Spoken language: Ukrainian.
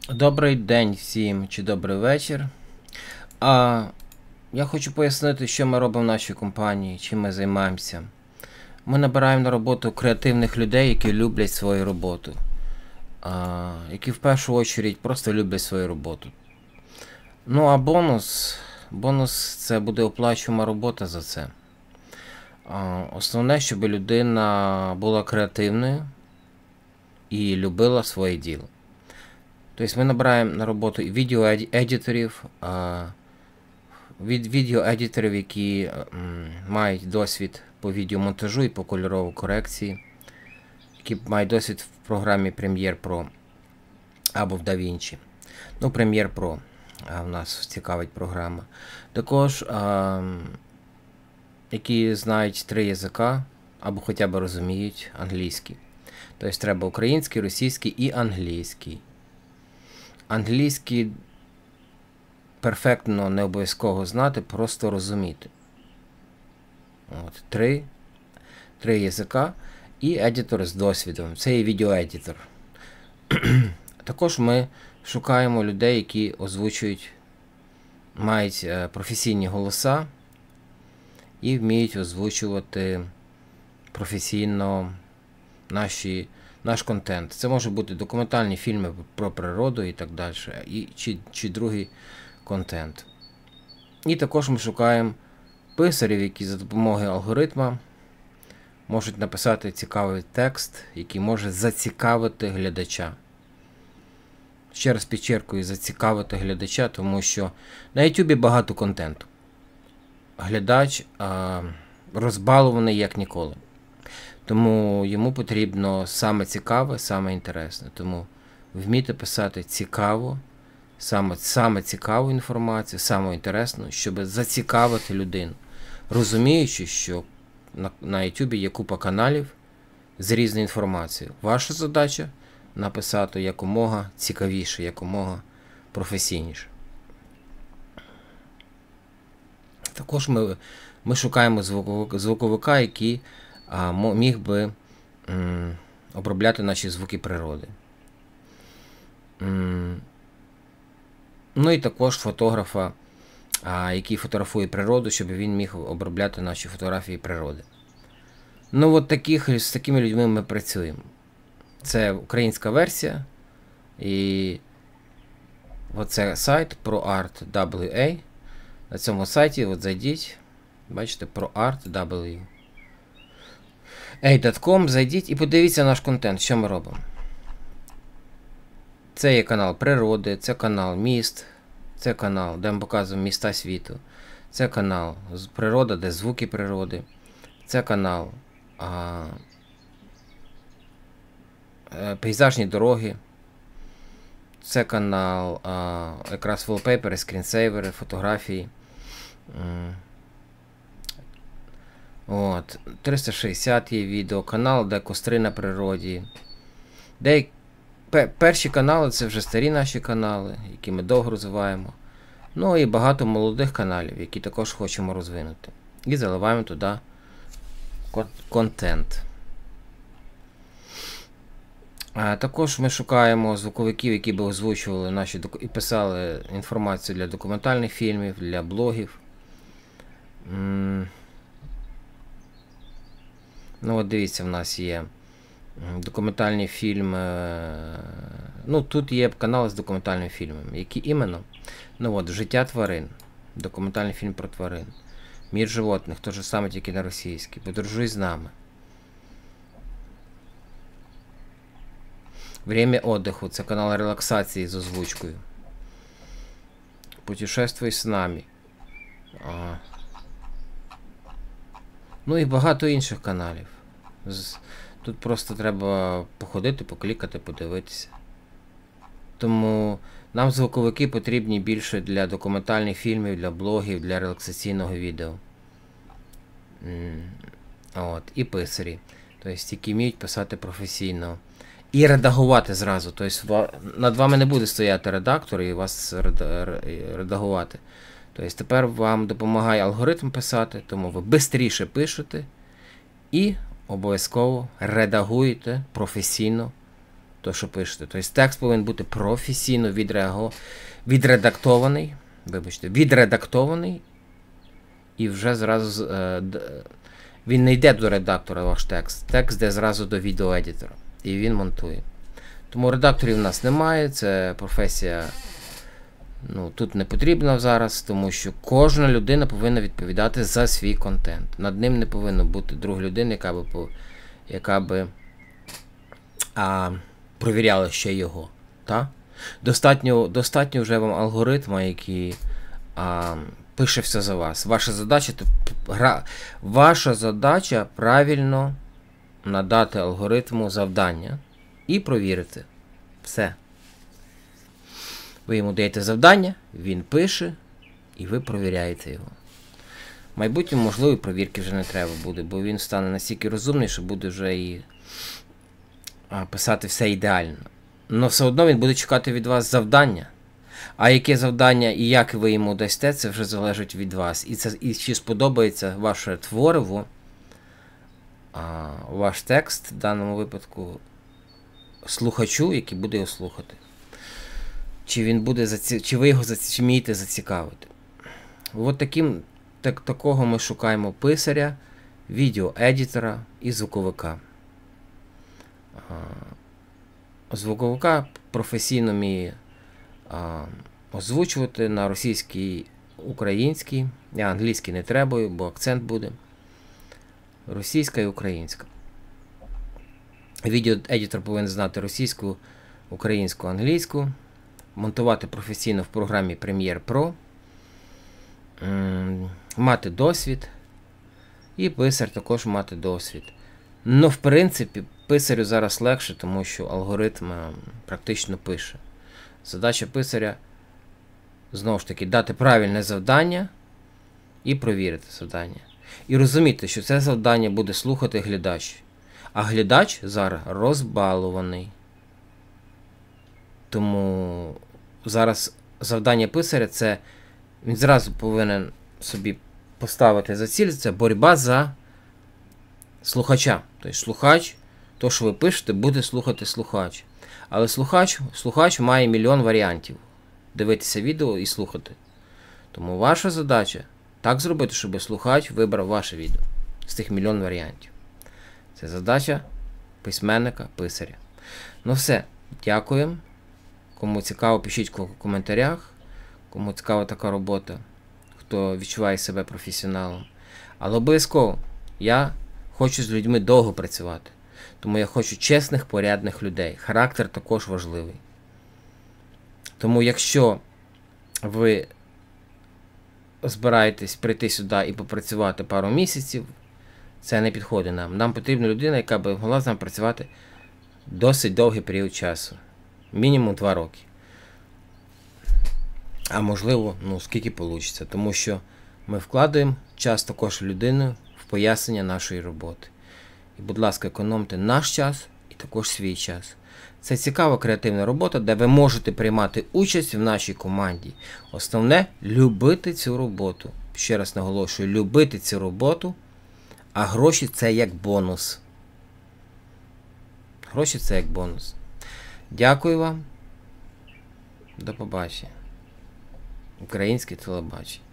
Добрий день всім чи добрий вечір. Я хочу пояснити, що ми робимо в нашій компанії, чим ми займаємося. Ми набираємо на роботу креативних людей, які люблять свою роботу. Які в першу чергу просто люблять свою роботу. Ну а бонус це буде оплачувана робота за це. Основне, щоб людина була креативною і любила своє діло. Тобто ми набираємо на роботу відеоедиторів, відеоедиторів, які мають досвід по відеомонтажу і по кольоровій корекції, які мають досвід в програмі Premiere Pro або в DaVinci. Ну, Premiere Pro в нас цікавить програма. Також, які знають 3 язика, або хоча б розуміють англійський. Тобто треба український, російський і англійський. Англійський перфектно не обов'язково знати, просто розуміти. От, 3 язика і едітор з досвідом. Це є відеоедітор. Також ми шукаємо людей, які озвучують, мають професійні голоса і вміють озвучувати професійно наш контент. Це може бути документальні фільми про природу і так далі, чи другий контент. І також ми шукаємо писарів, які за допомогою алгоритма можуть написати цікавий текст, який може зацікавити глядача. Ще раз підчеркую, зацікавити глядача, тому що на YouTube багато контенту. Глядач розбалований як ніколи. Тому йому потрібно саме цікаве, саме інтересне. Тому вміти писати цікаво, саме цікаву інформацію, саме інтересну, щоб зацікавити людину. Розуміючи, що на YouTube є купа каналів з різною інформацією. Ваша задача написати якомога цікавіше, якомога професійніше. Також ми шукаємо звуковика, який міг би обробляти наші звуки природи. Ну і також фотографа, який фотографує природу, щоб він міг обробляти наші фотографії природи. Ну от з такими людьми ми працюємо. Це українська версія. І оце сайт ProArt.wa. На цьому сайті от зайдіть, бачите, ProArt.wa.com, зайдіть і подивіться наш контент, що ми робимо. Це є канал природи, це канал міст, це канал, де ми показуємо міста світу, це канал природа, де звуки природи, це канал пейзажні дороги, це канал якраз wallpaper, скрінсейвери, фотографії. От, 360 є відео, канал, де костри на природі. Перші канали це вже старі наші канали, які ми довго розвиваємо. Ну і багато молодих каналів, які також хочемо розвинути. І заливаємо туди контент. Також ми шукаємо звуковиків, які б озвучували і писали інформацію для документальних фільмів, для блогів. Ну от дивіться, в нас є документальні фільми. Ну тут є канали з документальними фільмами. Які іменно? Ну от, «Життя тварин», документальний фільм про тварин. «Мір животних», то ж саме, тільки на російській. «Подорожуй з нами». «Время отдыху», це канал релаксації з озвучкою. «Путешествуй з нами». Ну і багато інших каналів. Тут просто треба походити, поклікати, подивитися. Тому нам звуковики потрібні більше для документальних фільмів, для блогів, для релаксаційного відео. От. І писарі. Тобто, які вміють писати професійно. І редагувати зразу. Тобто, над вами не буде стояти редактор і вас редагувати. Тобто, тепер вам допомагає алгоритм писати, тому ви швидше пишете і обов'язково редагуєте професійно то, що пишете. Тобто текст повинен бути професійно відредактований. Вибачте, відредактований. І вже зразу він не йде до редактора, ваш текст. Текст йде зразу до відеоедітора. І він монтує. Тому редакторів у нас немає, це професія тут не потрібна зараз, тому що кожна людина повинна відповідати за свій контент. Над ним не повинно бути друга людина, яка би провіряла ще його. Та? Достатньо вже вам алгоритма, який пише все за вас. Ваша задача правильно надати алгоритму завдання і провірити. Все. Ви йому даєте завдання, він пише, і ви провіряєте його. В майбутньому, можливо, провірки вже не треба буде, бо він стане настільки розумний, що буде вже і писати все ідеально. Але все одно він буде чекати від вас завдання. А яке завдання і як ви йому дасте, це вже залежить від вас. І чи сподобається ваше твориво, ваш текст, в даному випадку, слухачу, який буде його слухати. Чи ви його вмієте зацікавити. От такого ми шукаємо писаря, відеоедітора і звуковика. Звуковика професійно вміє озвучувати на російській, українській. Я англійський не требую, бо акцент буде. Російська і українська. Відеоедітор повинен знати російську, українську, англійську. Монтувати професійно в програмі Premiere Pro. Мати досвід. І писар також мати досвід. В принципі, писарю зараз легше, тому що алгоритм практично пише. Задача писаря, знову ж таки, дати правильне завдання і провірити завдання. І розуміти, що це завдання буде слухати глядач. А глядач зараз розбалований. Тому зараз завдання писаря це він зразу повинен собі поставити за ціль, це боротьба за слухача. Тобто слухач, то, що ви пишете, буде слухати слухач. Але слухач має мільйон варіантів дивитися відео і слухати. Тому ваша задача так зробити, щоб слухач вибрав ваше відео з тих мільйон варіантів. Це задача письменника, писаря. Все. Дякуємо. Кому цікаво, пишіть в коментарях. Кому цікава така робота, хто відчуває себе професіоналом. Але обов'язково я хочу з людьми довго працювати. Тому я хочу чесних, порядних людей. Характер також важливий. Тому якщо ви збираєтесь прийти сюди і попрацювати пару місяців, це не підходить нам. Нам потрібна людина, яка би могла з нами працювати досить довгий період часу. Мінімум 2 роки. А можливо, скільки вийде. Тому що ми вкладаємо час також в людину в пояснення нашої роботи. І, будь ласка, економте наш час і також свій час. Це цікава креативна робота, де ви можете приймати участь в нашій команді. Основне – любити цю роботу. Ще раз наголошую, любити цю роботу, а гроші – це як бонус. Гроші – це як бонус. Дякую вам. До побачення. Українське телебачення.